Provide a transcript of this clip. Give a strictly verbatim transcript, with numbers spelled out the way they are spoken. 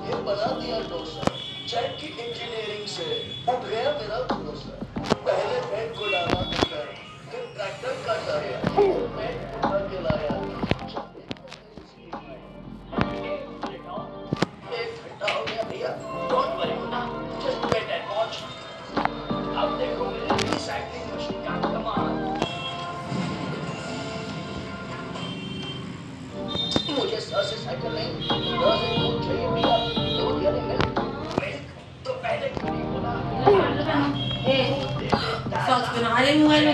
ये बना दिया डोसा, चैट की इंजीनियरिंग से उठ गया मेरा भरोसा। पहले बैग को डाला अंदर, फिर ट्रैक्टर का टायर, फिर बैग उठा के लाया। एक घंटा हो गया भैया, don't worry Munna, just wait and watch. अब देखो मेरी रिसाइकलिंग मशीन का कमाल। मुझे सर से साइकिल नहीं, दस से दूध चाहिए भैया, दूध या मिल्क? मिल्क तो पहले क्यों नहीं बोला? ए, सॉस बना रहे मोबाइल में।